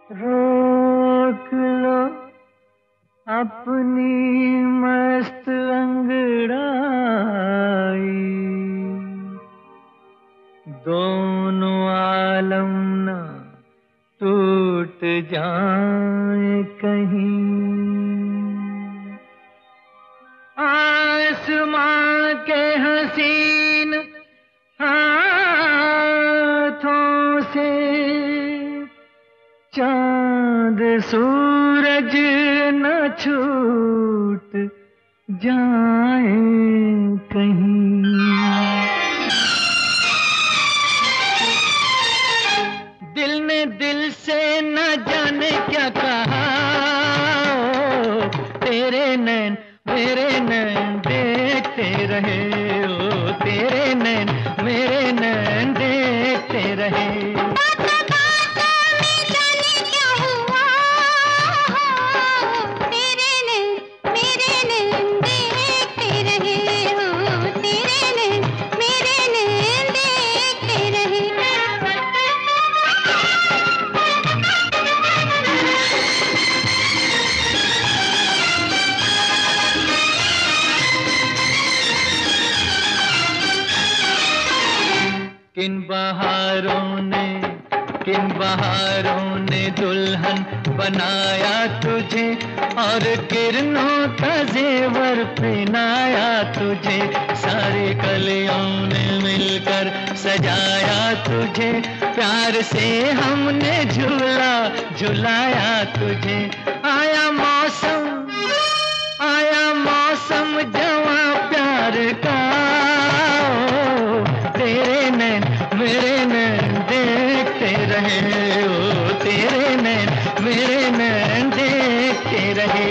रोक लो अपनी मस्त अंगड़ाई, दोनों आलम ना टूट जाए कहीं। आसमां के हसीन हाथों से चांद सूरज न छूट जाए कहीं। दिल ने दिल से न जाने क्या कहा, तेरे नैन मेरे नैन देखते रहे, ओ तेरे नैन मेरे नैन देखते रहे। किन बहारों ने दुल्हन बनाया तुझे, और किरणों का जेवर पहनाया तुझे। सारी कलियों ने मिलकर सजाया तुझे, प्यार से हमने झूला झुलाया तुझे। आया मौसम जवां प्यार का, तेरे नैन मेरे नैन देखते रहे, ओ तेरे नैन मेरे नैन देखते रहे।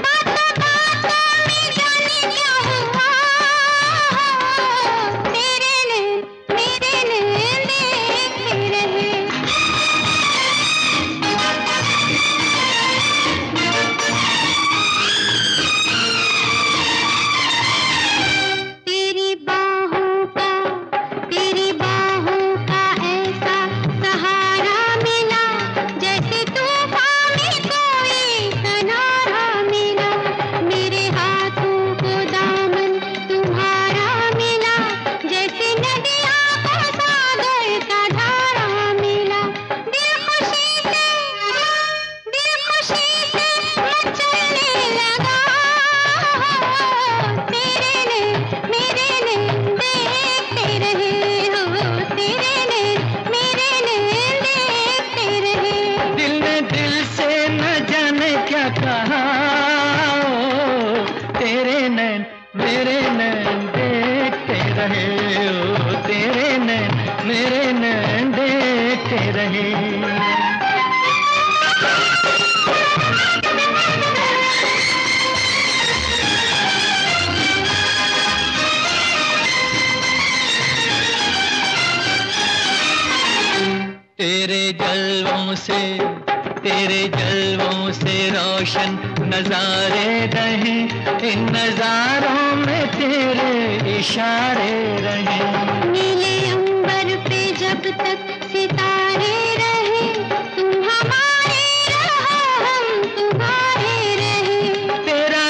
तेरे जलवों से रोशन नजारे रहे, इन नजारों में तेरे इशारे रहे। नीले अंबर पे जब तक सितारे रहे, तुम हमारे रहो हम तुम्हारे रहे। तेरा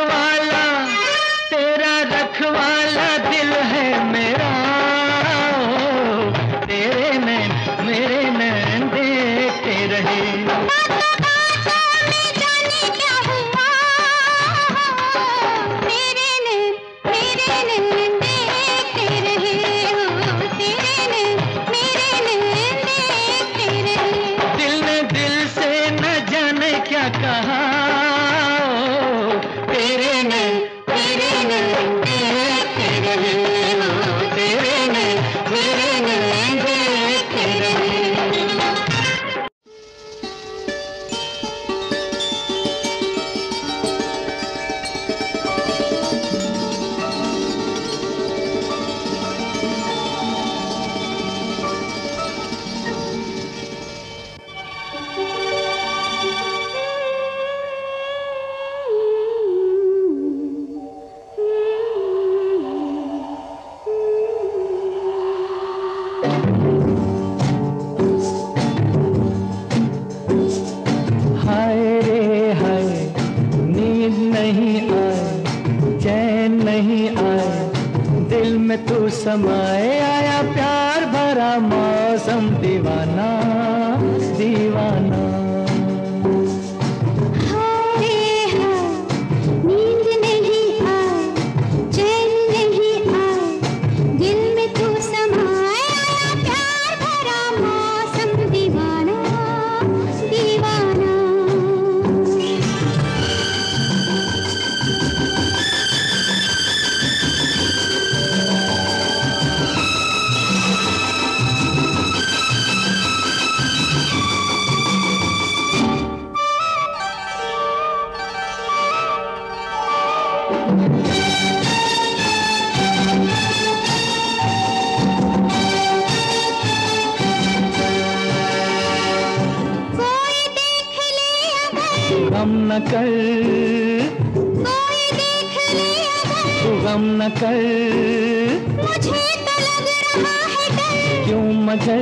रखवाला दिल है मेरा, तेरे नैन मेरे नैन देखते रहे। में तू समाए, आया प्यार भरा मौसम दीवाना दीवाना। गम न कर, कोई देख ले अगर, तू गम न कर, मुझे तो लग रहा है डर। क्यों मगर,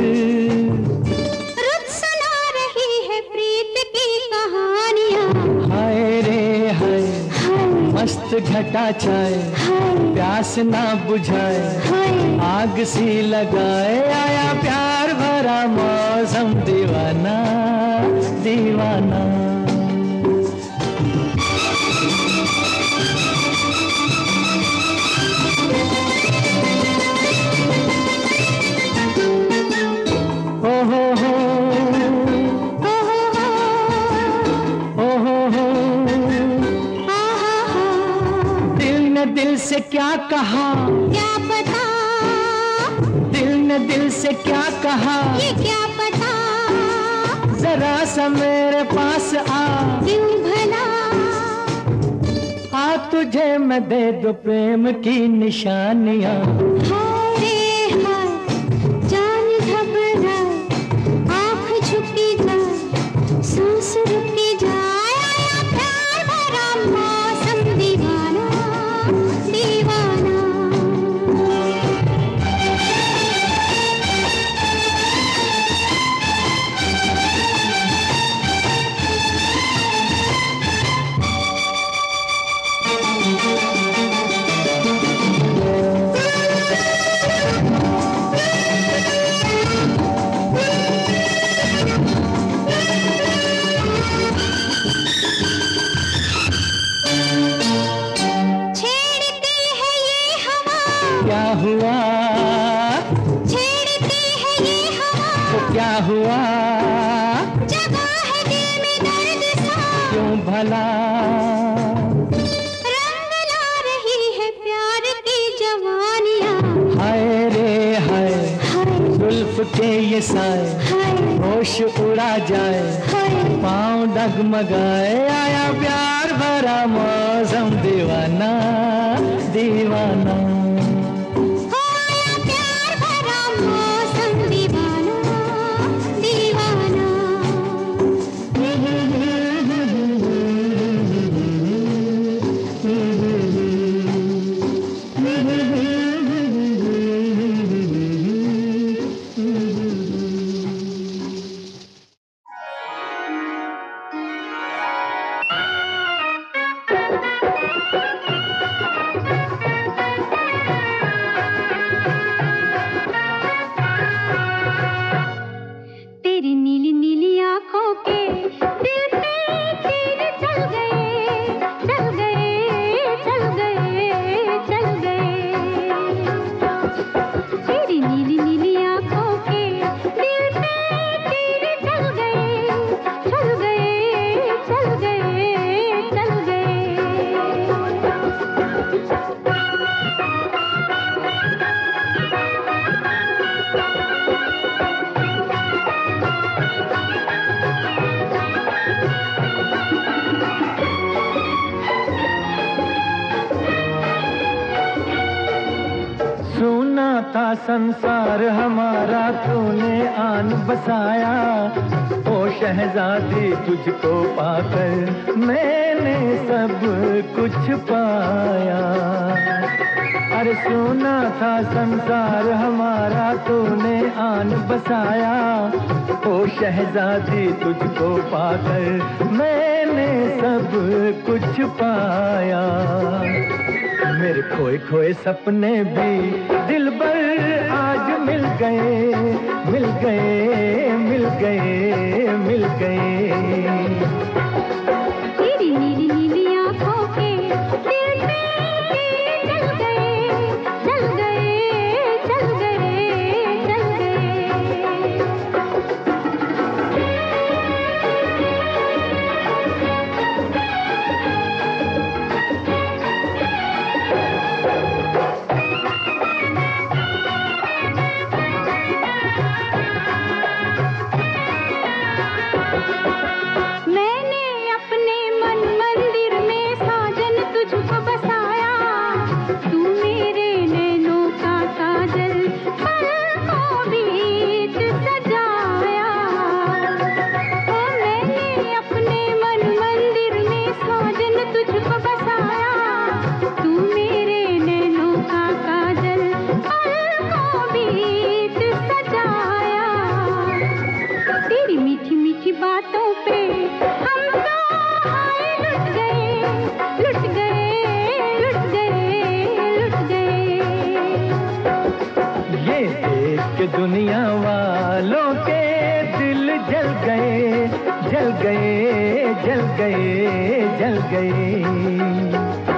रुत सुना रही है प्रीत की कहानियाँ। हाय रे हाय, मस्त घटा छाए, प्यास ना बुझाए, आग सी लगाए, आया प्यार भरा मौसम दीवाना दीवाना। दिल से क्या कहा, क्या पता, दिल ने दिल से क्या कहा, ये क्या पता, जरा सा मेरे पास आ, क्यों भला, आ तुझे मैं दे दूं प्रेम की निशानियाँ। हाय रे हाय, जान घबराए, आँख झुकी जाए, सांस रुकी जाए, आया प्यार भरा मौसम दीवाना दीवाना। क्या हुआ, छेड़ती है ये हवा, तो क्या हुआ, जगा है दिल में दर्द सा, क्यों भला, रंग ला रही है प्यार की जवानियाँ। हाय रे हाय, जुल्फ के ये साए, होश उड़ा जाए, पाँव डगमगाए, आया प्यार भरा मौसम दीवाना दीवाना। तेरी नीली नीली आँखों के दिल पे तीर चल गए, चल गए, चल गए, चल गए। तेरी नीली नीली आँखों के दिल पे तीर चल गए, चल गए, चल गए, चल गए। सुना था संसार हमारा, तूने आन बसाया, ओ शहजादी तुझको पाकर मैंने सब कुछ पाया। अरे सुना था संसार हमारा, तूने आन बसाया, ओ शहजादी तुझको पाकर मैंने सब कुछ पाया। मेरे खोए खोए सपने भी दिलबर आज मिल गए, मिल गए, मिल गए, मिल गए। तेरी नीली नीली आँखों के दिल पे तेरे चल गए, चल गए, चल गए, चल गए। मैंने अपने मन मंदिर में साजन तुझको बसाया, तू मेरे नैनों का काजल पलकों बीच सजाया। ओ मैंने अपने मन मंदिर में साजन तुझको बसाया, तू मेरे नैनों का काजल पलकों बीच सजाया। तेरी मीठी मीठी बातों पे हम तो आए लुट गए, लुट गए, लुट गए, लुट गए। ये देख के दुनिया वालों के दिल जल गए, जल गए, जल गए, जल गए।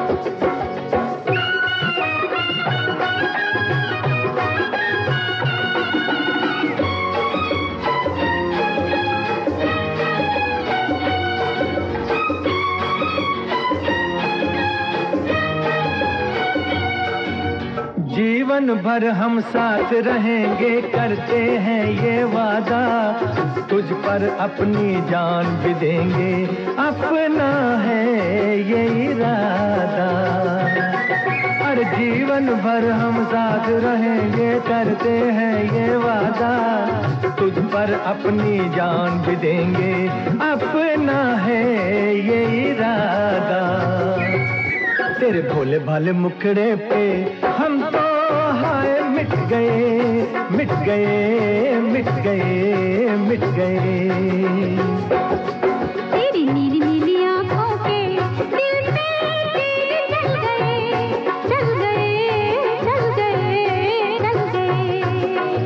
जीवन भर हम साथ रहेंगे, करते हैं ये वादा, तुझ पर अपनी जान भी देंगे, अपना है ये इरादा। और जीवन भर हम साथ रहेंगे, करते हैं ये वादा, तुझ पर अपनी जान भी देंगे, अपना है ये इरादा। तेरे भोले भाले मुखड़े पे हम तो हाय मिट गए, मिट गए, मिट गए, मिट गए। तेरी नीली नीली आँखों के दिल पे तेरे चल गए, चल गए, चल गए, चल गए।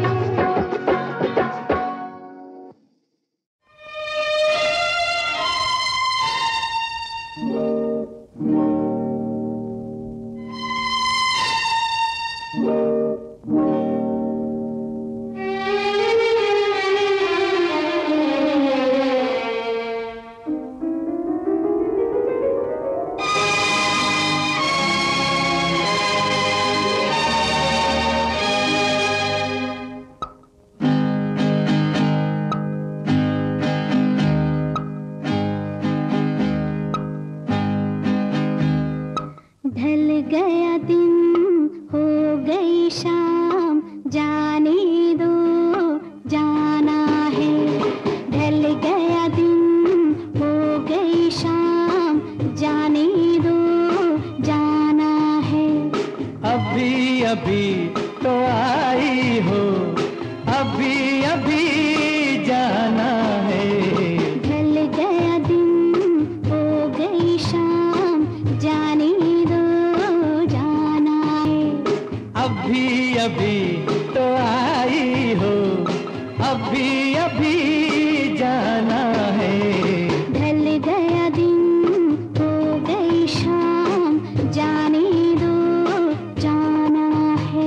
ढल गया दिन हो गई शाम, जाने दो जाना है। ढल गया दिन हो गई शाम, जाने दो जाना है। अभी अभी तो आई हो, अभी अभी जाना है। ढल गया दिन हो गई शाम, जाने दो जाना है। अभी अभी तो आई हो, अभी अभी जाना है। ढल गया दिन हो गई शाम, जाने दो जाना है।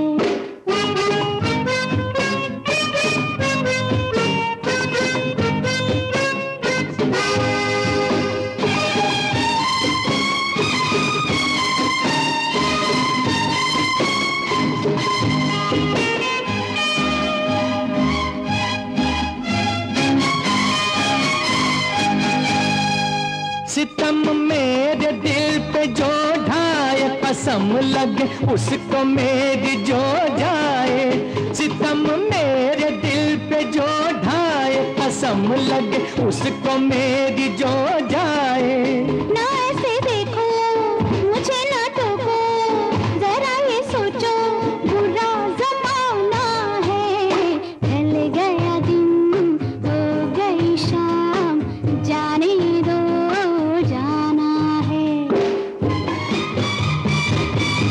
सितम मेरे दिल पे जो ढाए, कसम लगे उसको मेरी जो जाए। सितम मेरे दिल पे जो ढाए, कसम लगे उसको मेरी जो जाए। ना ऐसे देखो मुझे, ना टोको, जरा ये सोचो बुरा जमाना है। ढल गया दिन हो गई शाम, जाने दो जाना है।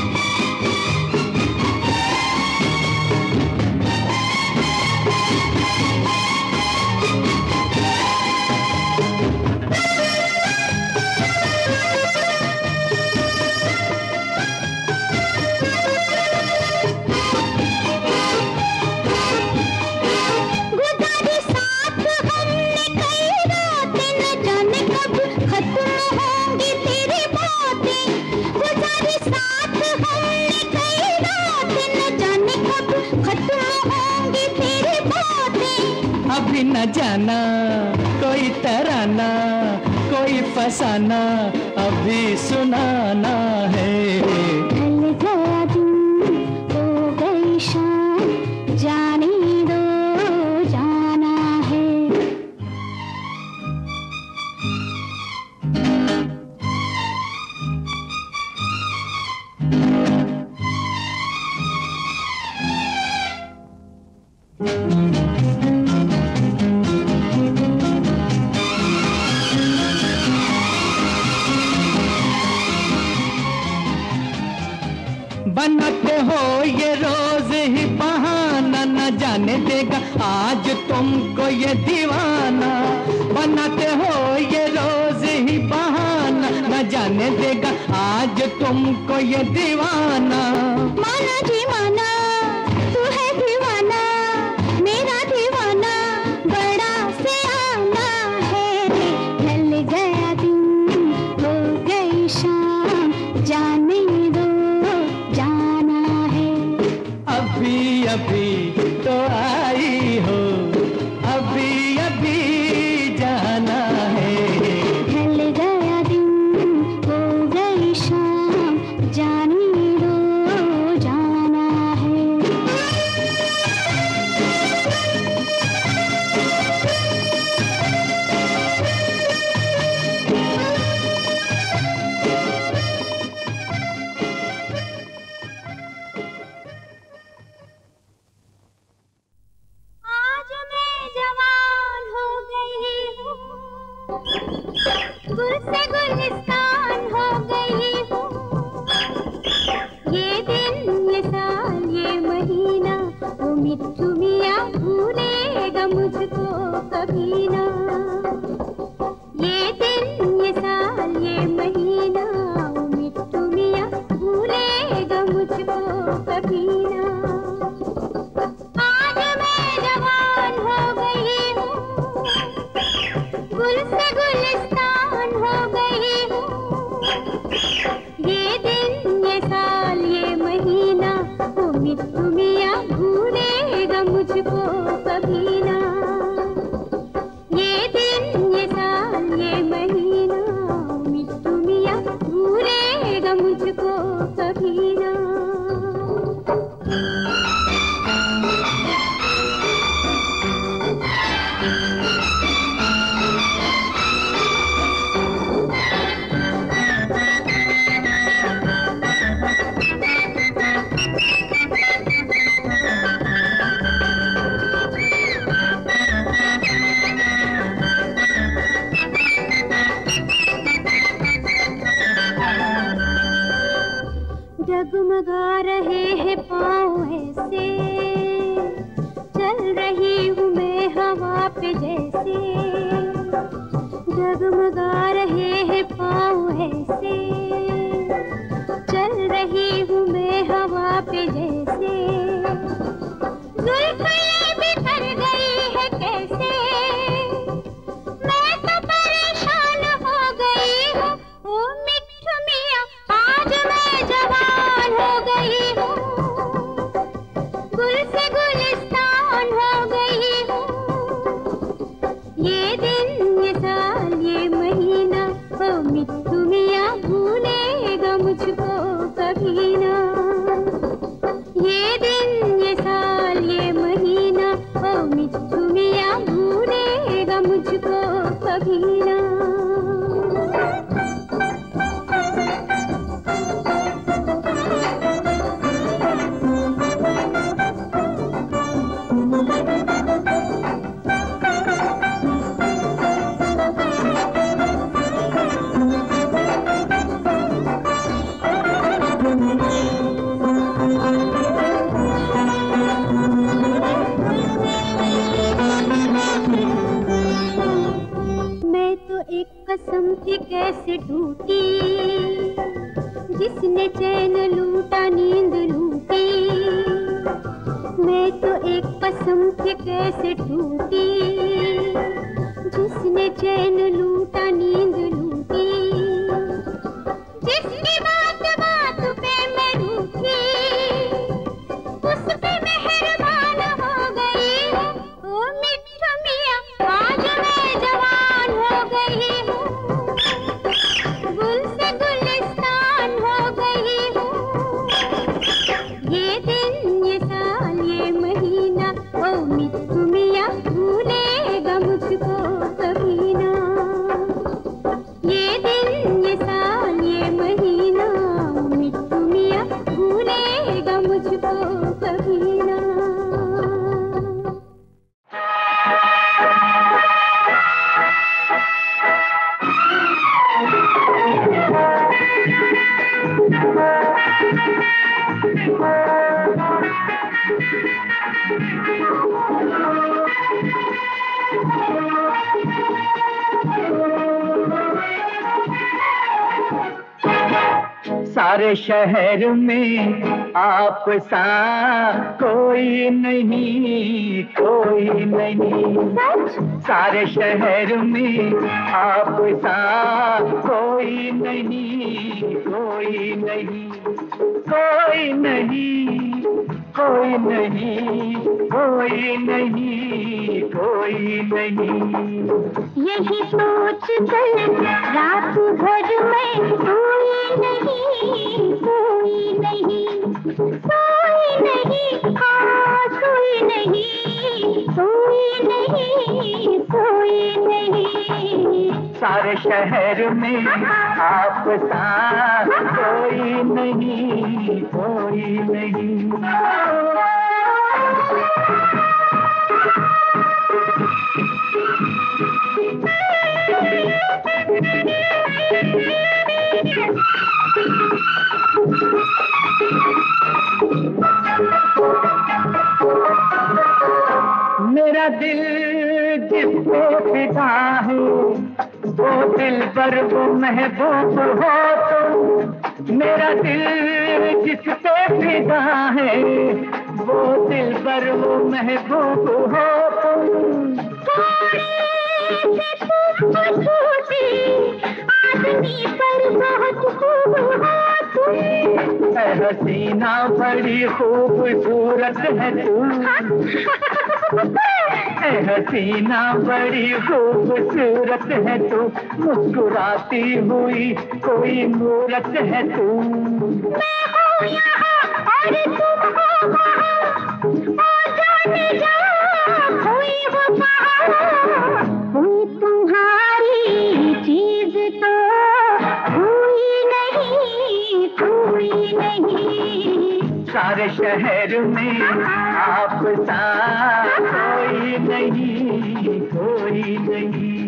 न जाना, कोई तराना, कोई फसाना अभी सुनाना है। ढल गया दिन, हो गई शाम, जाने दो जाना है। बनाते हो ये रोज ही बहाना, न जाने देगा आज तुमको ये दीवाना। बनाते हो ये रोज ही बहाना, न जाने देगा आज तुमको ये दीवाना। माना जी माना, तू है दीवाना, मेरा दीवाना बड़ा सियाना है। ढल गया दिन, हो गई शाम, जाने दो जाना है। अभी अभी तो आई हो, अभी अभी जाना है। ढल गया दिन, हो गई शाम, जाने दो जाना है। आज मैं जवान हो गई हूँ, गुल से गुलिस्तान हो गई हूँ। ये दिन, ये साल, ये महीना, वो मिट्ठू मियाँ भूलेगा मुझको कभी ना। ये दिन, ये साल, ये महीना, वो मिट्ठू मियाँ भूलेगा मुझको कभी ना। आज मैं जवान हो गई हूँ, गुल से गुलिस्तान हो गई हूँ। ये दिन, ये साल, ये महीना, वो मिट्ठू मियाँ भूलेगा मुझको कभी ना। ये दिन, ये साल, ये महीना, मिट्ठू मियाँ भूलेगा मुझको कभी ना। डगमगा रहे हैं पाँव ऐसे, चल रही हूँ मैं हवा पे जैसे। डगमगा रहे हैं पाँव ऐसे, चल रही हूँ मैं हवा पे जैसे। जुल्फ़ें बिखर गई है कैसे, मैं तो परेशान हो गई हूँ। ओ मिट्ठू मियाँ, आज मैं जवान हो गई हूँ, गुल से गुलिस्तान हो गई हूँ। ये दिन, ये साल, ये महीना, ओ मिट्ठू मियाँ भूलेगा मुझको कभी ना। ये दिन, ये साल, ये महीना, ओ मिट्ठू मियाँ भूलेगा मुझको कभी ना। कसम थी कैसे टूटी, जिसने चैन लूटा नींद लूटी। मैं तो एक कसम थी कैसे टूटी, जिसने चैन लूटा नींद लूटी। जिसकी बात बात पे मैं रूठी, उस पे मेहरबान हो गई हूँ। ओ मिट्ठू मियाँ सारे शहर में आप सा कोई नहीं, कोई नहीं। सारे शहर में आप सा कोई नहीं, कोई नहीं, कोई नहीं, कोई नहीं, कोई नहीं, कोई नहीं। यही सोच कर रात भर में सोई नहीं, सोई नहीं, सोई नहीं, हाँ सोई नहीं, सोई नहीं, सोई नहीं। सारे शहर में आप सा कोई नहीं, कोई नहीं। मेरा दिल जिस पे फिदा है वो दिल पर वो महबूब हो तुम। मेरा दिल जिस पे फिदा है वो दिल पर वो महबूब हो तुम। आदमी पर बहुत खूब हो तुम। हसीना बड़ी खूबसूरत है तू। हसीना बड़ी खूबसूरत है तू, मुस्कुराती हुई कोई मूरत है तू। मैं हूँ यहाँ और तुम हो वहाँ, ओ जाने जा कोई हो वहाँ। कोई तुम्हारी चीज तो कोई नहीं, कोई नहीं। सारे शहर में आप सा कोई नहीं, कोई नहीं।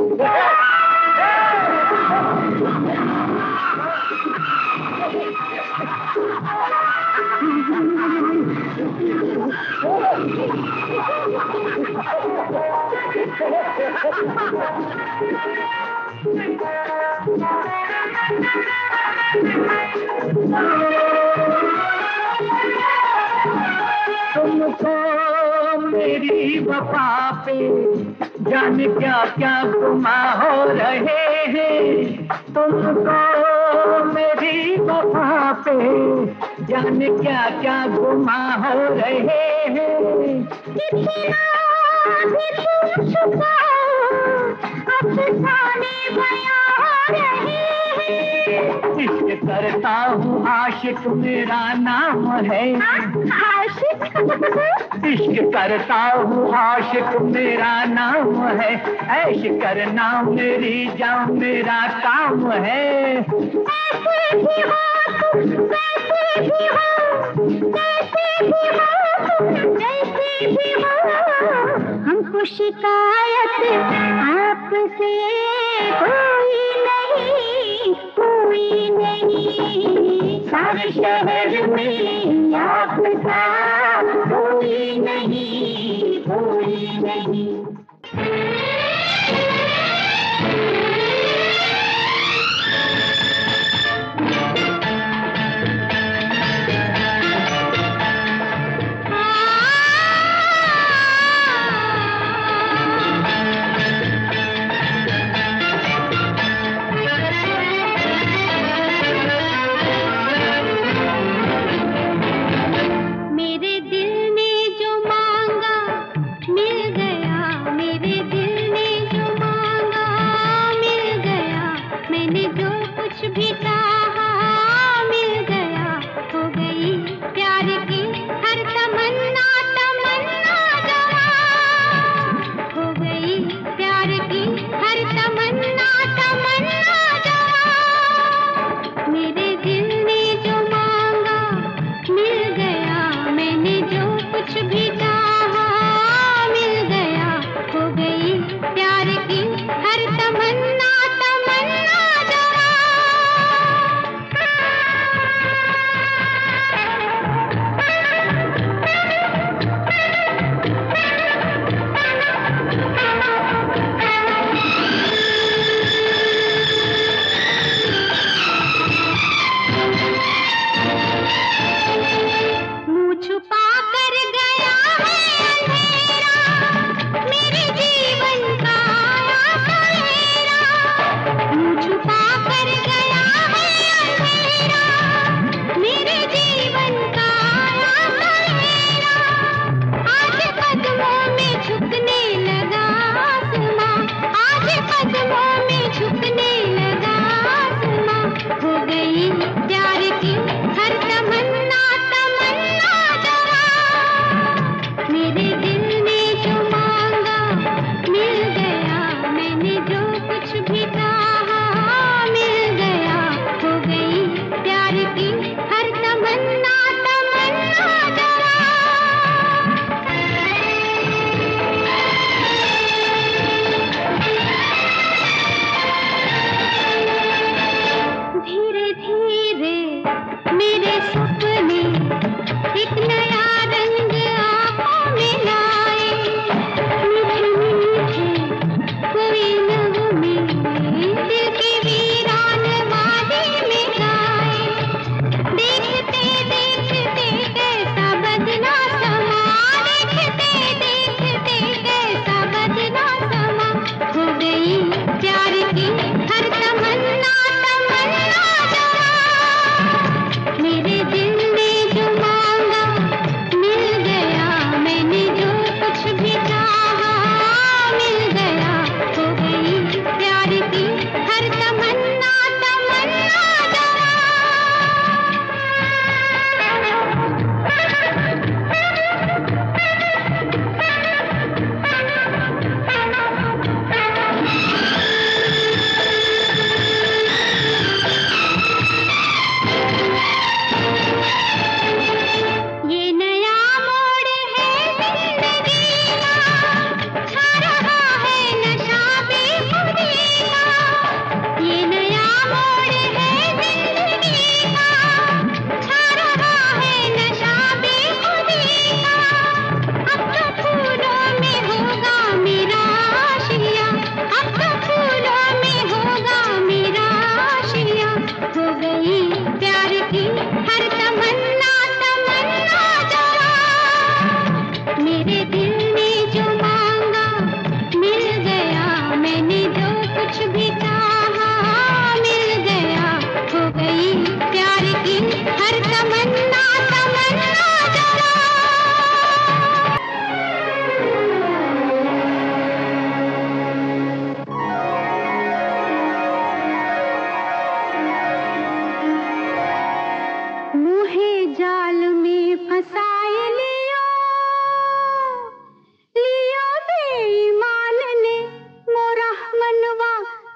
तुमको मेरी वफा पे जाने क्या क्या गुमा हो रहे हैं। तुमको मेरी वफा पे जाने क्या क्या गुमा हो रहे हैं। कितना भी तुम छुपाओ अफसाने बयां हो रहे हैं। इश्क करता हूँ आशिक मेरा नाम है। आशिक इश्क करता हूँ आशिक मेरा नाम है। ऐश करना मेरी जान मेरा काम है। ऐसे भी हो तुम, वैसे भी हो, कैसे भी हो तुम, जैसे भी हो। हमको शिकायत आपसे कोई नहीं, कोई नहीं। सारे शहर में आपका कोई नहीं, कोई नहीं।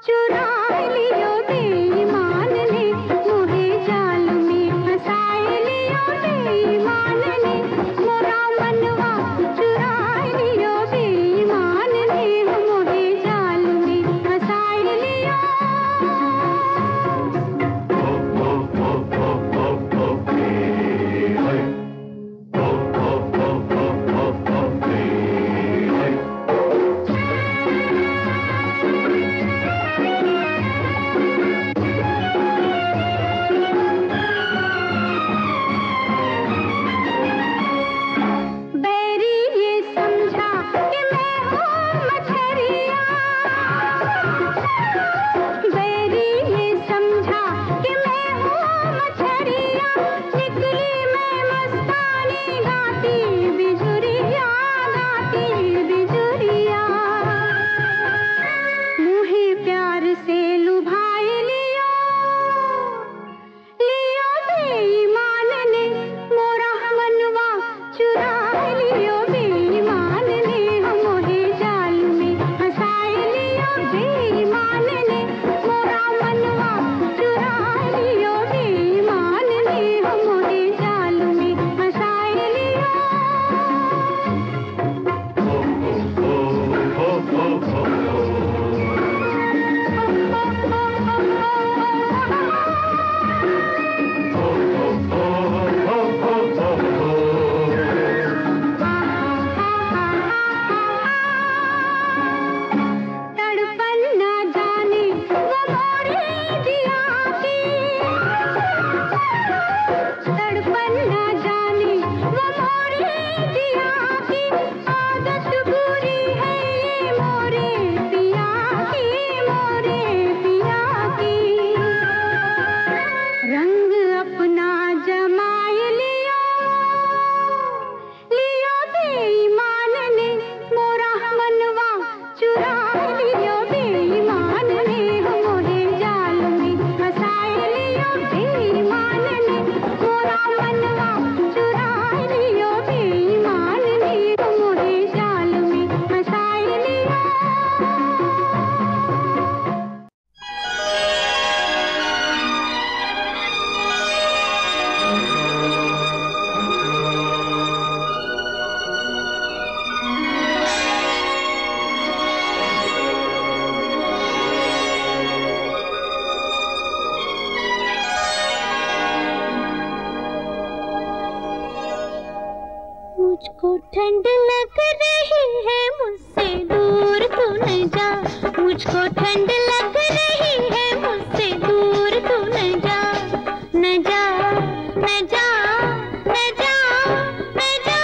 मुझको ठंड लग रही है मुझसे दूर तू न जा, मुझको ठंड लग रही है मुझसे दूर तू न जा, न जा न जा न जा न जा।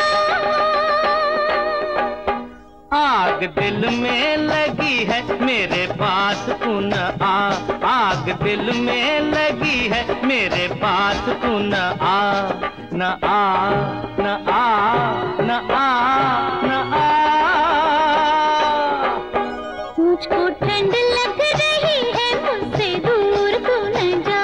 आग दिल में लगी है मेरे पास तू न आ, आग दिल में लगी है मेरे पास तू न आ, न आ न आ न आ न आ। मुझको ठंड लग रही है मुझसे दूर तू न जा।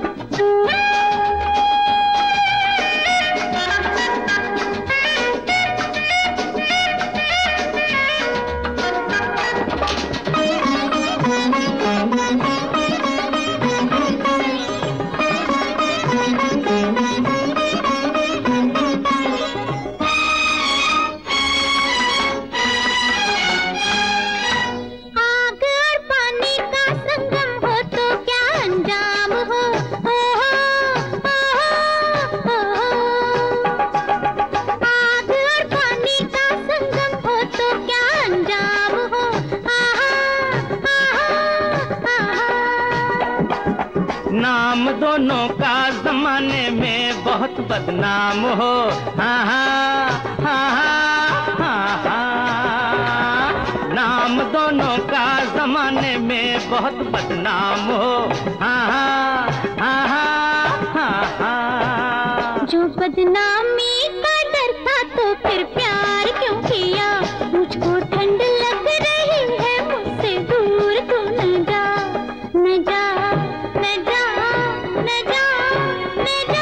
नाम दोनों का जमाने में बहुत बदनाम हो, हाँ हाँ हाँ हाँ हाँ। नाम दोनों का जमाने में बहुत बदनाम हो, हाँ हाँ हाँ हाँ हाँ। जो बदनामी का डर था तो फिर प्यार क्यों किया, मुझको ठंड लग रही है मुझसे दूर तू न जा, न जा न जा न जा न जा।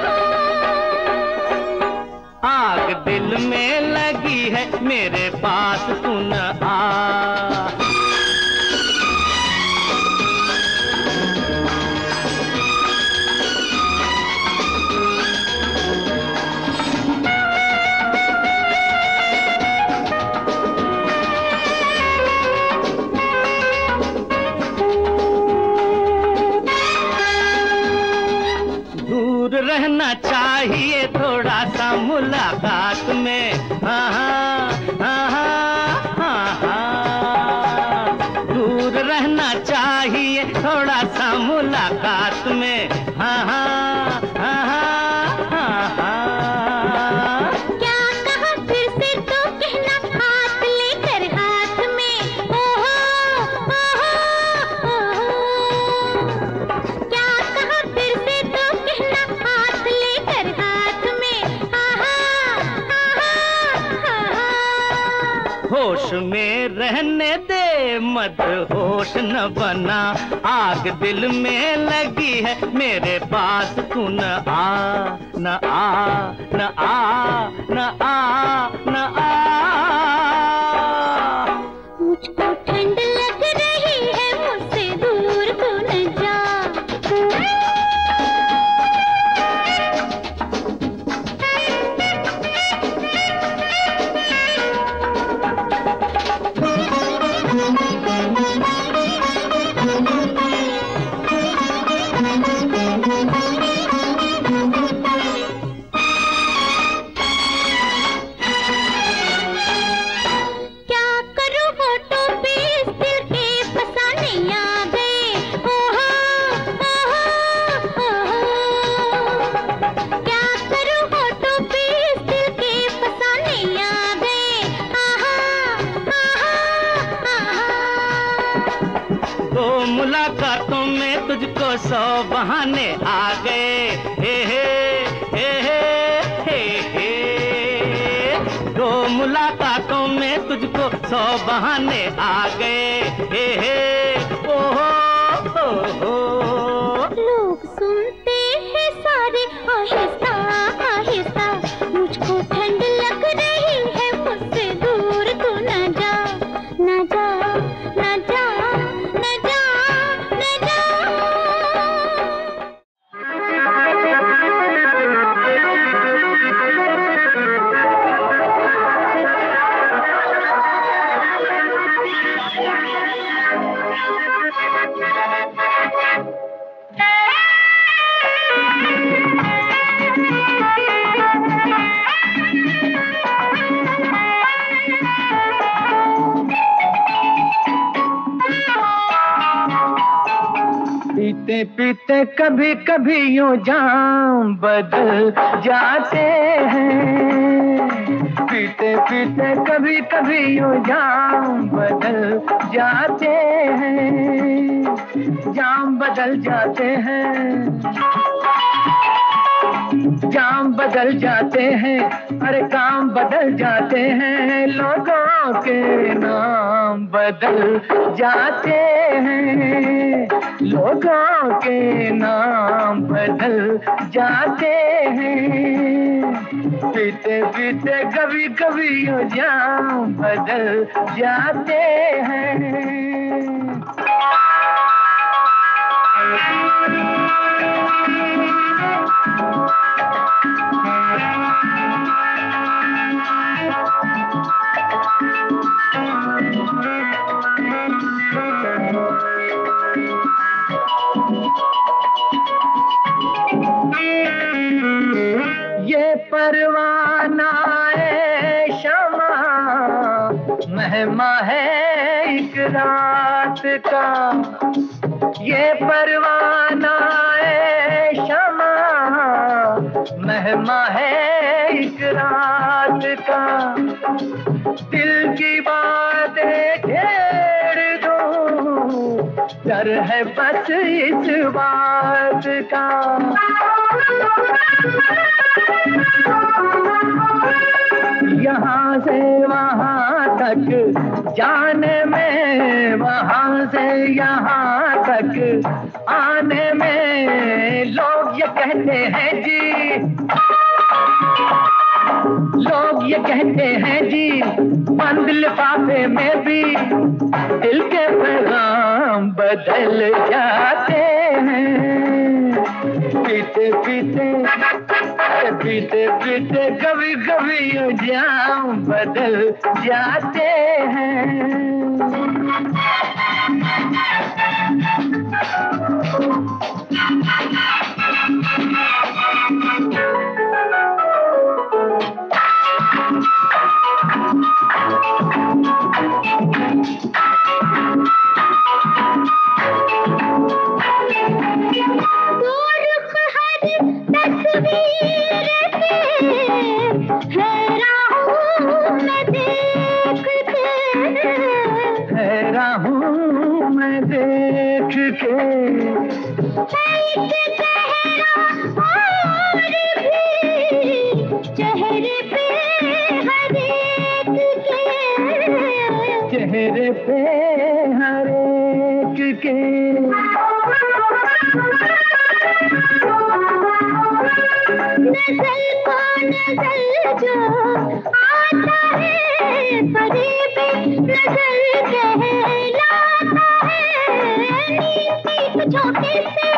आग दिल में लगी है मेरे पास तू न आ। रहना चाहिए थोड़ा सा मुलाकात में। हाँ हाँ हाँ हाँ हाँ, दूर रहना चाहिए थोड़ा सा मुलाकात में। हाँ हाँ हाँ हाँ हाँ। क्या कहा फिर से तो कहना, हाथ लेकर हाथ में। ओहो ओहो ओहो, क्या कहा फिर से तो कहना, हाथ लेकर हाथ में। हा हा हा हा। होश में रहने दे, मत होश न बना, आग दिल में लगी है मेरे पास तू न आ न आ न आ न आ न आ। मुझको ठंड लग रही है, मुझसे दूर तू न जा। मुलाकातों में तुझको 100 बहाने आ गए। हे हे हे हे हे हे। 2 मुलाकातों में तुझको 100 बहाने आ गए। हे हे ओ हो। लोग सुनते हैं सारे आहिस्ता आहिस्ता, मुझको ठंड लग रही है, मुझसे दूर तू न जा न जा न जा न जा न जा। पीते पीते कभी कभी यूं जाम बदल जाते हैं। पीते पीते कभी कभी यूं जाम बदल जाते हैं। जाम बदल जाते हैं, जाम बदल जाते हैं, अरे काम बदल जाते हैं, लोगों के नाम बदल जाते हैं, लोगों के नाम बदल जाते हैं। पीते पीते कभी कभी यूं जाम बदल जाते हैं। ये परवाना है शमा, मेहमा है एक रात का। ये परवाना है शमा, मेहमा है एक रात का। दिल की बातें छेड़ दूं, डर है बस इस बात का। यहाँ से वहाँ तक जाने में, वहाँ से यहाँ तक आने में, लोग ये कहते हैं जी, लोग ये कहते हैं जी, बंद लिफाफे में भी दिल के पैगाम बदल जाते हैं। पीते पीते पीते पीते कभी कभी यूं जाम बदल जाते हैं। देख के चेहरे पे हर एक के, चेहरे पे हर एक के। नजर को नजर जो आता है परे पे नजर कहलाता है। नींद के एक झोंके से,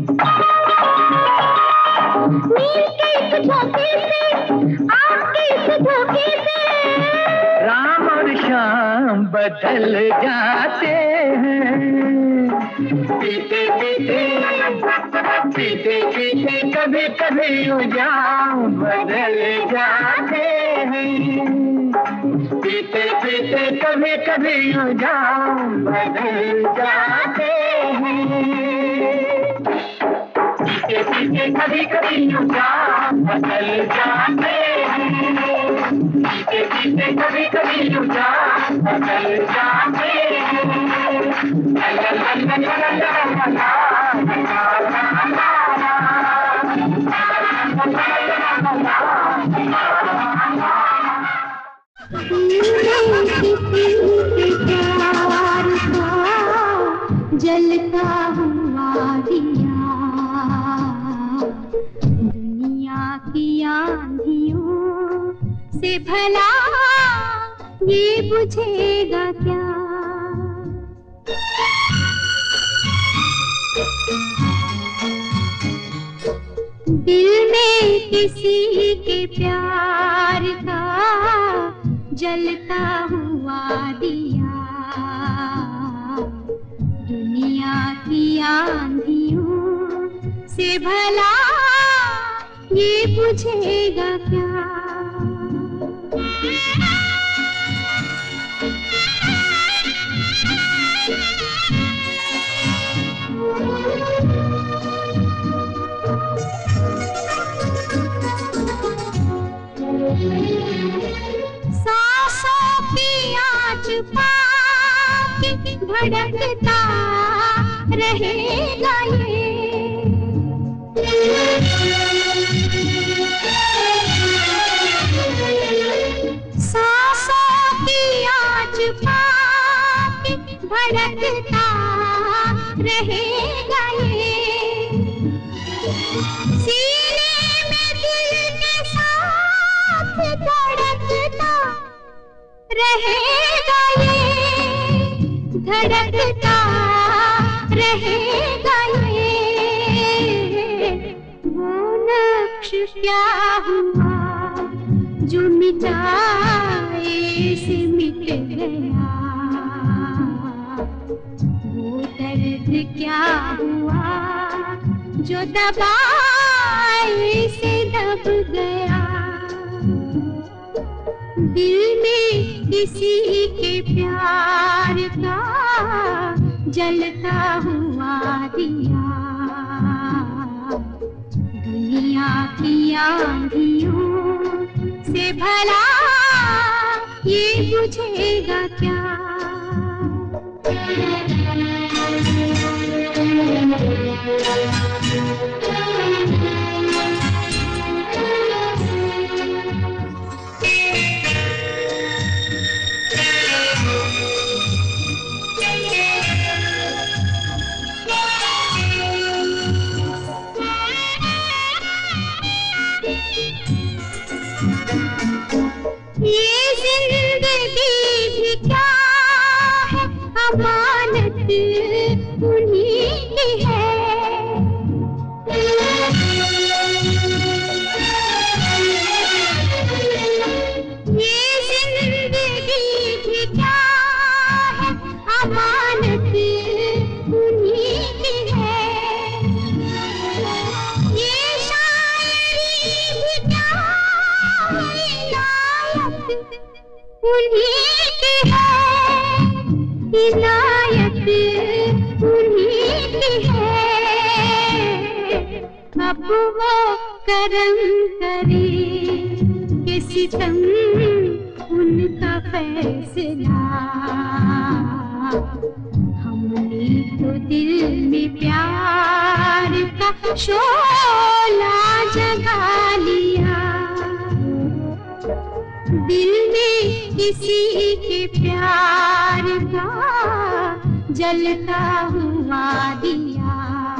नींद के एक झोंके से, आँख के एक धोखे से राम और शाम बदल जाते हैं। पीते पीते पीते पीते कभी कभी जाम बदल जाते हैं। पीते पीते कभी कभी जाम बदल जाते हैं। पीते पीते कभी कभी जाम बदल जाते हैं। पीते पीते कभी कभी जाम बदल जाते हैं। ला ला ला ला ला ला ला। जलता हुआ दिया दुनिया की आंधियों से भला ये बुझेगा क्या। दिल में किसी के प्यार का जलता हुआ दिया दुनिया की आंधियों से भला ये बुझेगा क्या। सांसों की आँच पाके धड़कता रहेगा ये। सांसों की आँच पाके धड़कता रहेगा ये। सीने में दिल के साथ धड़कता रहेगा ये, धड़कता रहेगा ये। वो नक्श क्या हुआ जो मिटाए से मिट गया। वो दर्द क्या हुआ जो दबाए से दब गया। दिल में किसी के प्यार का जलता हुआ दिया दुनिया की आंधियों से भला ये बुझेगा क्या। ये जिंदगी भी क्या है अमानत उन्हीं की है। ये जिंदगी भी क्या है अमानत उन्हीं की है। ये शायरी भी क्या उन्हीं की है, इनायत उन्हीं की है। अब वो करम करे कि सितम उनका फैसला हमने दिल में प्यार का शोला जगा लिया। दिल में किसी के प्यार का जलता हुआ दिया।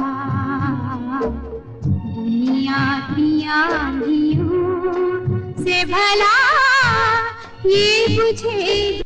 दुनिया की आंधियों से भला ये बुझे।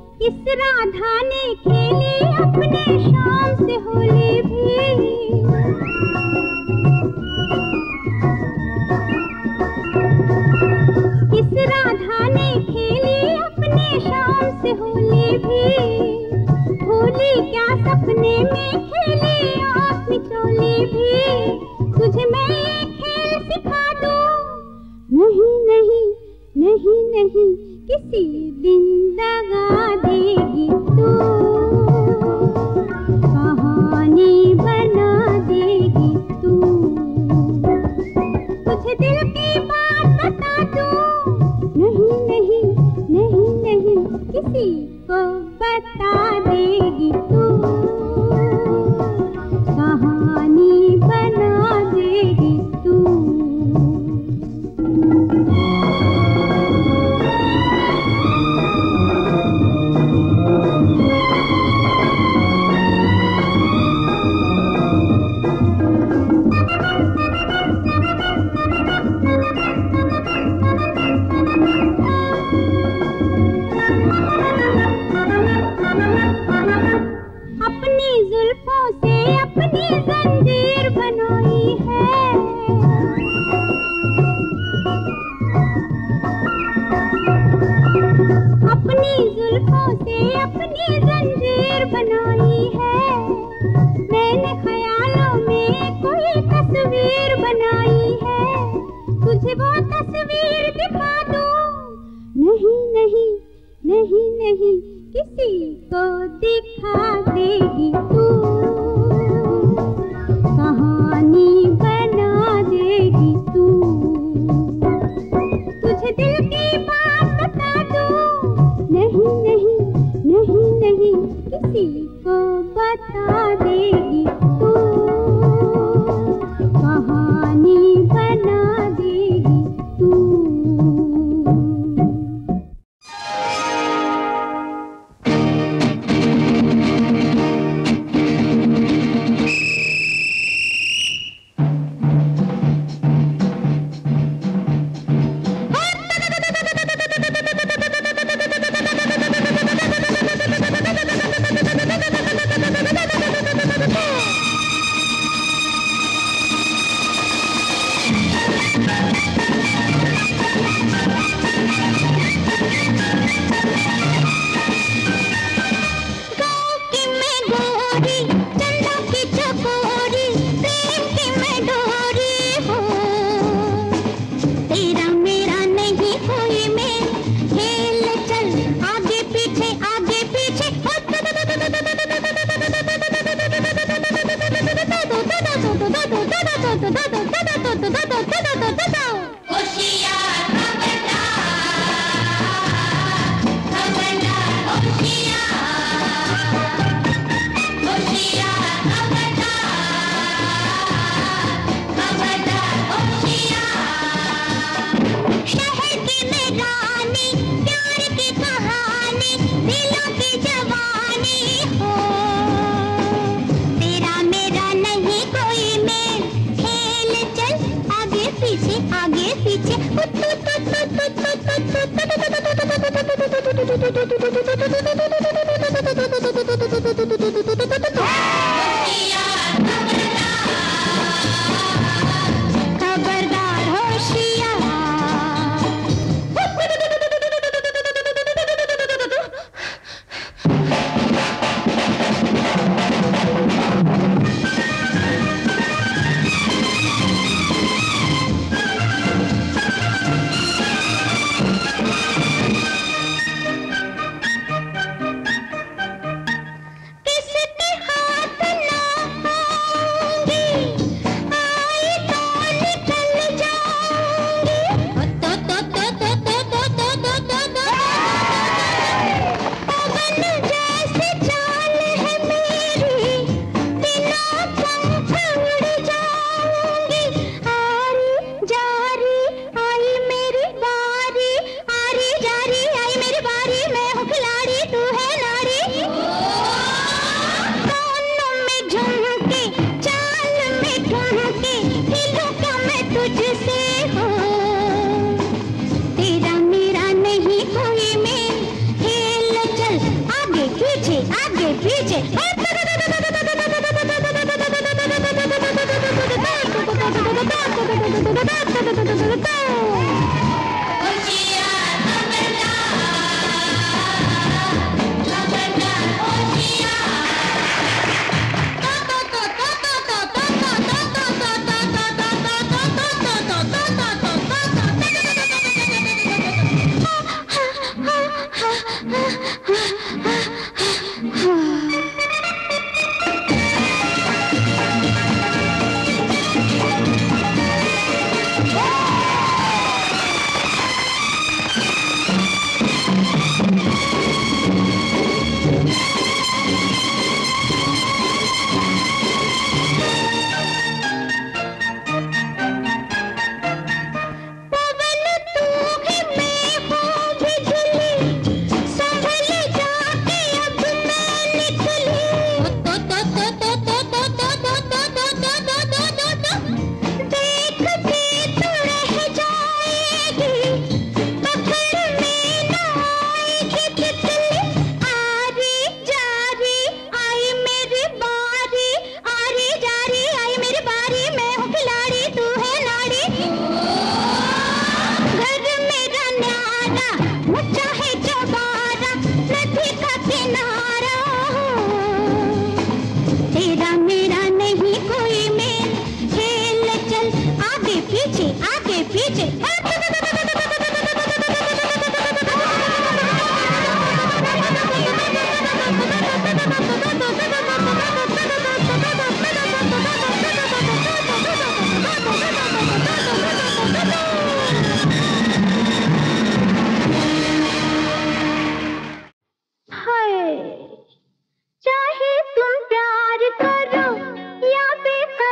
राधा ने खेली अपने शाम से होली भी। जंजीर बनाई है। अपनी जुल्फों से अपनी जंजीर बनाई है। मैंने ख्यालों में कोई तस्वीर बनाई है। तुझे वो तस्वीर दिखा दूं? नहीं नहीं नहीं नहीं, किसी को दिखा देगी तू, कहानी बना देगी तू। तुझे दिल की बात बता दूं? नहीं नहीं नहीं नहीं, किसी को बता देगी तू, कहानी बना देगी तू।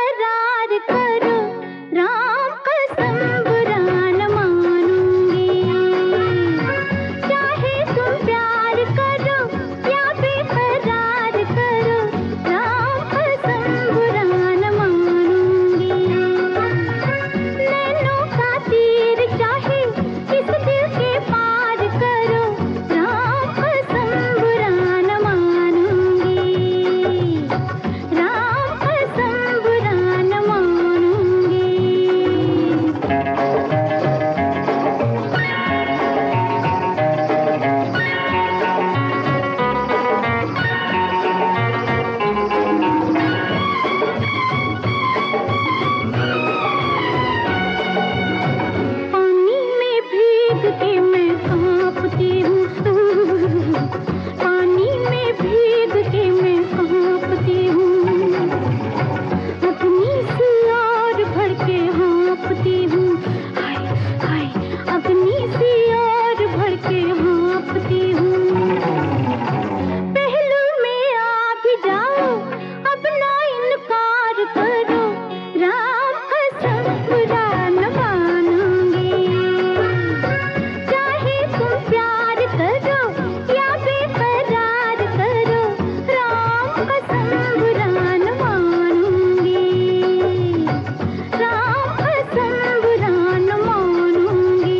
बेकरार करो, राम कसम बुरा न मानूंगी। चाहे तुम प्यार करो या बेकरार करो, राम कसम बुरा न मानूंगी। नैनों का तीर चाहे इस दिल के पार करो, राम कसम बुरा न मानूंगी। राम कसम बुरा न मानूंगी। पानी में भीग के मैं कांपती हूँ, पानी में भीग के मैं कांपती हूँ। अपनी सी और भर के हाँफती हूँ, हाय हाय अपनी सी और भर के हाँफती हूँ। पहलू में आ भी जाओ, अपना इनकार करो, राम कसम बुरा न मानूंगी। चाहे तुम प्यार करो या बेकरार करो, राम कसम बुरा न मानूंगी। राम कसम बुरा न मानूंगी।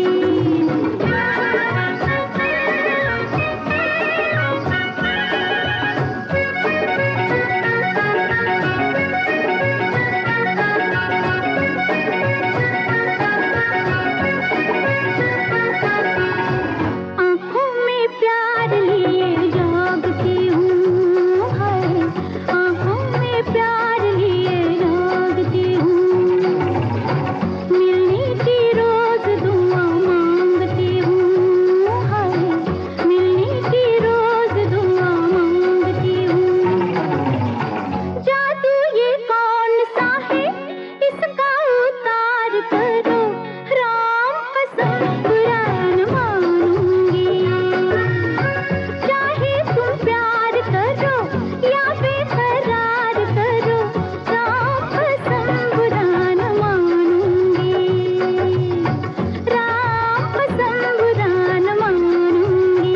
आँखों में प्यार लिए जागती हूँ, हाय आँखों में प्यार लिए जागती हूँ। मिलने की रोज दुआ मांगती हूँ, हाय मिलने की रोज दुआ मांगती हूँ। जादू ये कौन सा है, इसका उतार करो, राम कसम बुरा न मानूंगी। चाहे तुम प्यार करो या बेकरार करो, राम कसम बुरा न मानूंगी। राम कसम बुरा न मानूंगी।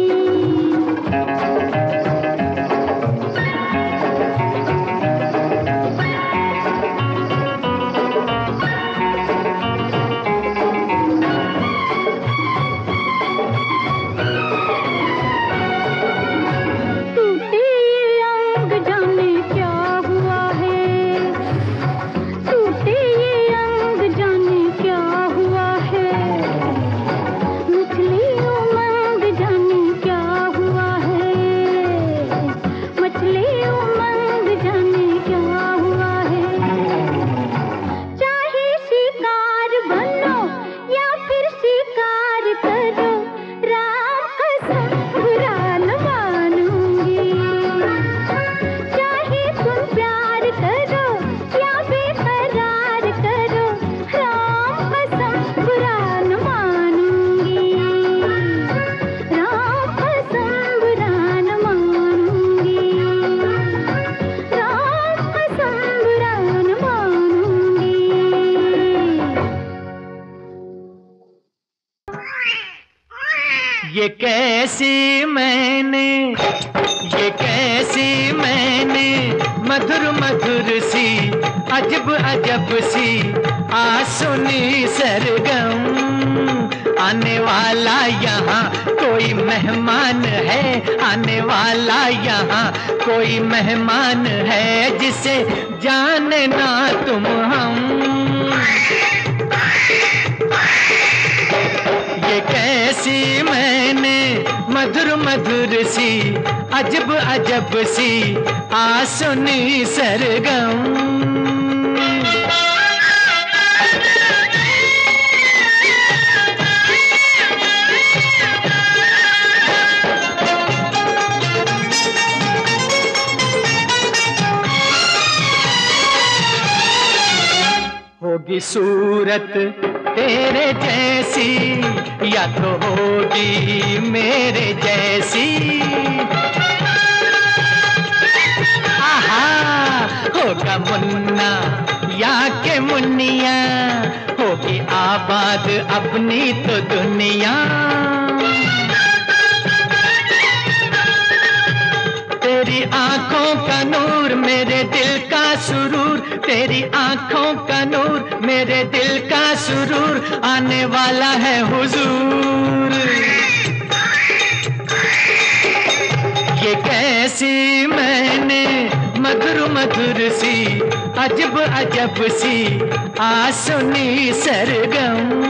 टूटे ये अंग जाने क्या हुआ है, टूटे ये अंग जाने क्या हुआ है। मछली उमंग जाने क्या हुआ है, मछली उमंग जाने क्या हुआ है। चाहे शिकार बनो या फिर शिकार करो, राम कसम बुरा न मानूंगी। चाहे तुम प्यार करो या बेकरार करो, राम कसम बुरा न मानूंगी। राम कसम बुरा न मानूंगी। राम कसम बुरा न मानूंगी। ये कैसी मैंने मधुर मधुर सी अजब अजब सी आसुनी सरगम। आने वाला यहाँ कोई मेहमान है, आने वाला यहाँ कोई मेहमान है, जिसे जाने ना तुम हम। ये कैसी मैंने मधुर मधुर सी अजब अजब सी आसुनी सरगम। होगी सूरत तेरे जैसी या तो होगी मेरे जैसी। आहा होगा मुन्ना या के मुन्निया, होगी आबाद अपनी तो दुनिया। तेरी आंखों का नूर मेरे दिल का सुरूर, तेरी आंखों का नूर मेरे दिल का सुरूर, आने वाला है हुजूर। ये कैसी मैंने मधुर मधुर सी अजब अजब सी आ सुनी सरगम।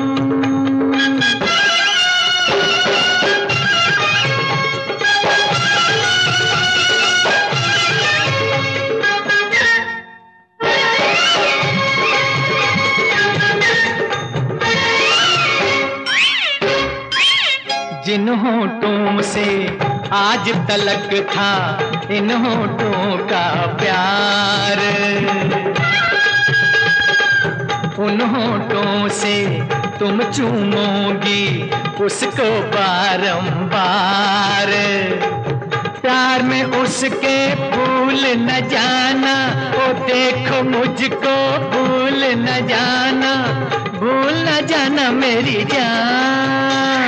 जिन होठों से आज तलक था इन होठों का प्यार, उन होठों से तुम चूमोगी उसको बारंबार। प्यार में उसके भूल न जाना, ओ देखो मुझको भूल न जाना, भूल न जाना मेरी जान।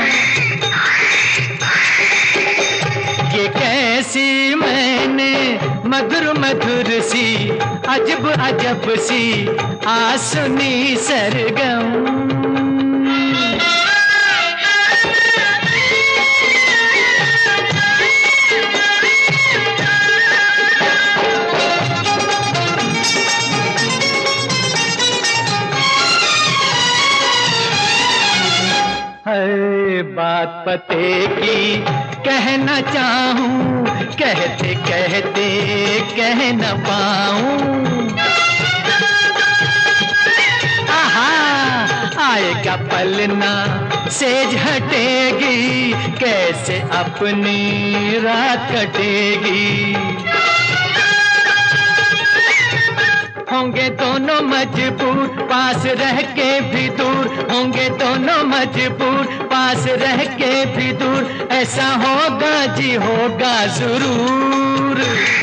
ये कैसी मैंने मधुर मधुर सी अजब अजब सी आ सुनी सरगम। है बात पते की कहना चाहूं, कहते कहते कह न पाऊं। आहा आएगा पलना सेज हटेगी, कैसे अपनी रात कटेगी। होंगे दोनों मजबूर पास रह के भी दूर, होंगे दोनों मजबूर पास रह के भी दूर, ऐसा होगा जी होगा जरूर।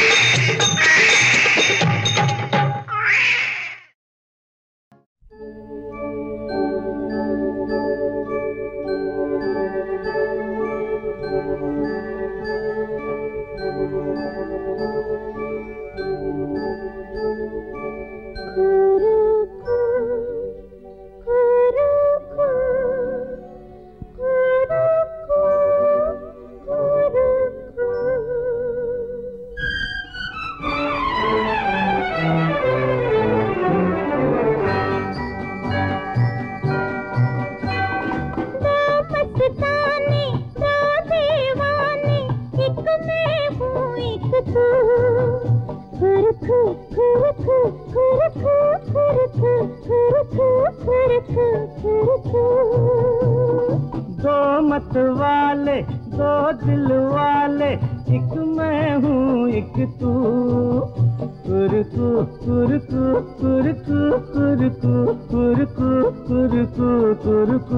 दो मत वाले दो दिल वाले, एक मैं हूँ एक तू। कुरकु कुरकु कुरकु कुरकु कुरकु कुरकु कुरकु।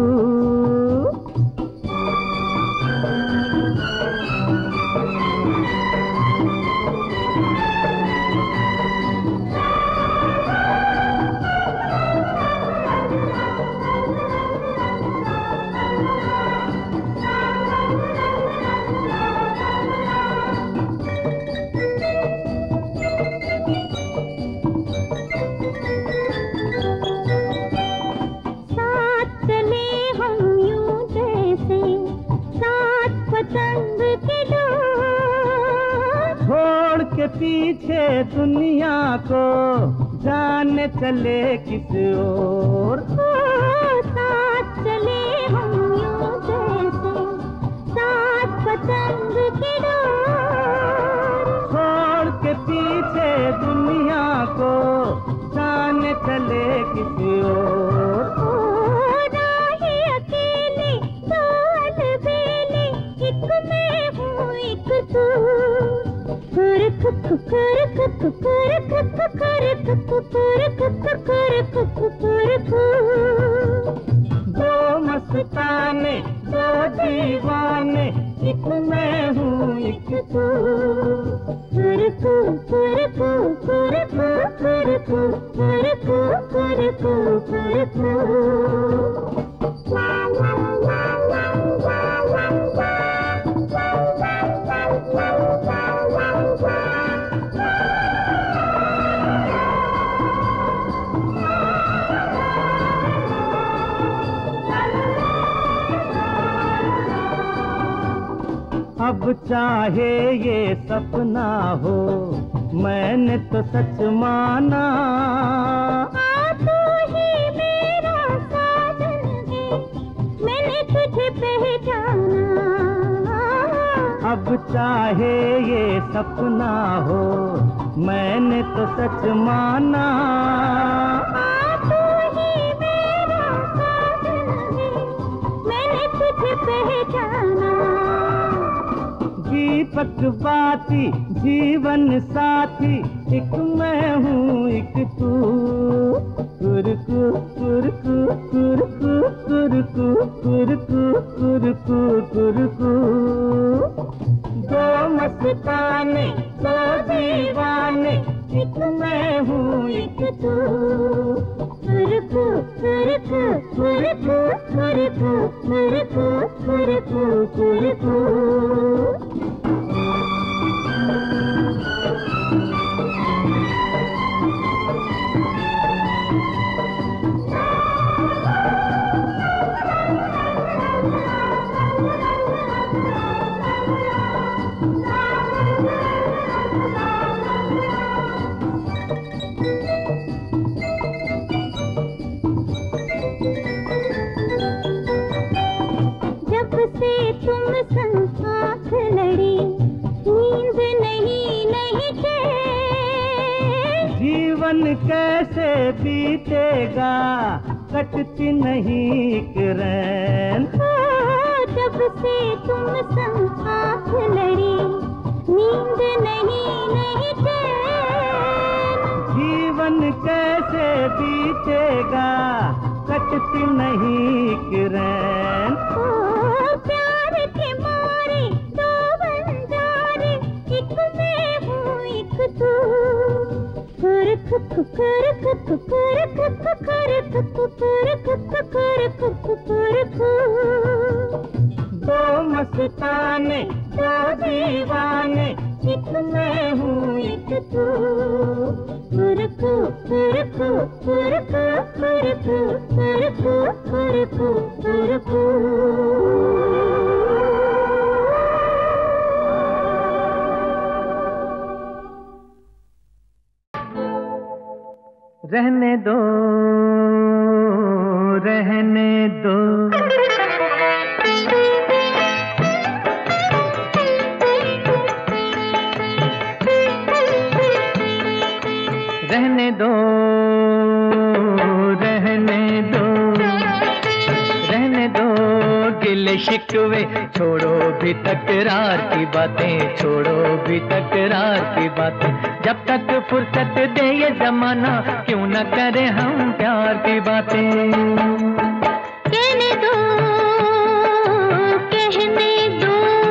पीछे दुनिया को जाने चले किस ओर, साथ चले हम यूं जैसे साथ पतंग की डोर। छोड़ के पीछे दुनिया को जाने चले किस ओर। राही अकेले दो अलबेले, एक मैं हूँ एक तू। दो मस्ताने दो दीवाने, एक मैं हूँ एक तू। कुरकू कुरकू कुरकू। अब चाहे ये सपना हो, मैंने तो सच माना। तू ही मेरा साजन है, मैंने तुझे पहचाना। अब चाहे ये सपना हो, मैंने तो सच माना। तू ही मेरा साजन है, मैंने तुझे पहचाना। दीपक बाती जीवन साथी, एक मैं हूँ एक तू। कुरकू कुरकू कुरकू कुरकू कुरकू कुरकू कुरकू। दो मस्ताने दो दीवाने, एक मैं हूँ एक तू। कुरकू कुरकू कुरकू कुरकू कुरकू कुरकू कुरकू। जीवन कैसे बीतेगा, कटती नहीं एक रैन। जब से तुम संग साथ लड़ी, नींद नहीं चैन। जीवन कैसे बीतेगा, कटती नहीं एक रैन। प्यार के मारे दो बंजारे, एक मैं हूँ एक तू। कुरकू कुरकू कुरकू कुरकू कुरकू कुरकू। दो मस्ताने दो दीवाने, एक मैं हूँ एक तू। कुरकू कुरकू कुरकू कुरकू कुरकू कुरकू कुरकू। रहने दो रहने दो, रहने दो रहने दो, रहने दो गिले शिकवे, छोड़ो भी तकरार की बातें, छोड़ो भी तकरार की बातें। जब तक फुर्सत दे ये जमाना, क्यों न करें हम प्यार की बातें। कहने दो कहने दो,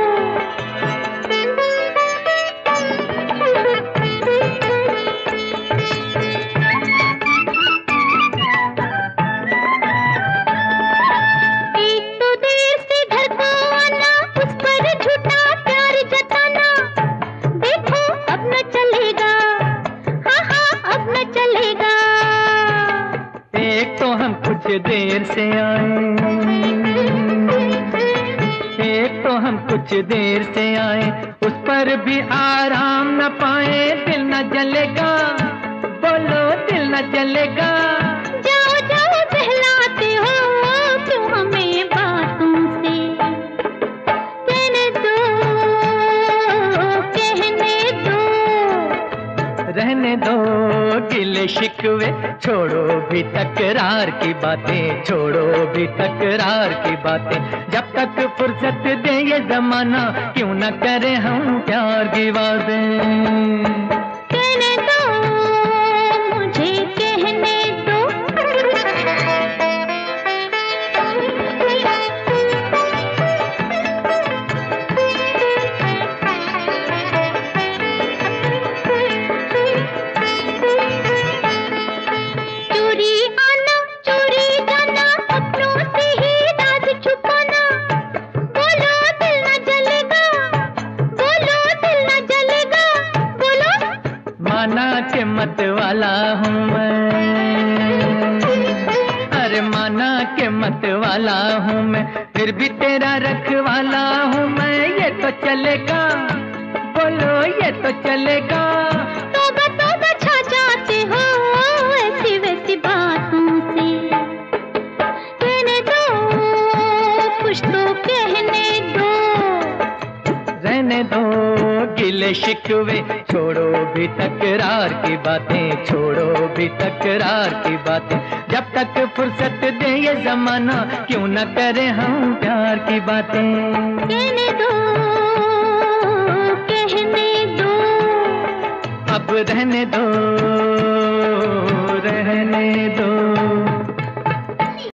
एक तो देर से घर को आना, उस पर झूठा प्यार जताना। देखो अब न चलेगा, हाँ हाँ अब न चलेगा। एक तो हम कुछ देर से आए, एक तो हम कुछ देर से आए, उस पर भी आराम न पाए। दिल न जलेगा, बोलो दिल न जलेगा। जाओ जाओ बहलाते हो क्यों हमें बातों से। कहने दो रहने दो गिले शिकवे, छोड़ो भी तकरार की बातें, छोड़ो भी तकरार की बातें। जब तक फुर्सत दे ये जमाना, क्यों न करें हम प्यार की बातें। कहने दो मुझे कहने दो। मत वाला हूँ मैं, फिर भी तेरा रखवाला हूँ मैं। ये तो चलेगा, बोलो ये तो चलेगा। तौबा तौबा छा जाते हो ऐसी वैसी बातों से, कहने दो कुछ तो कहने दो। रहने दो गिले शिकवे, छोड़ो भी तकरार की बातें, छोड़ो भी तकरार की बातें। जब तक फुर्सत दे ये जमाना, क्यों न करें हम प्यार की बातें। कहने दो कहने दो, अब रहने दो रहने दो।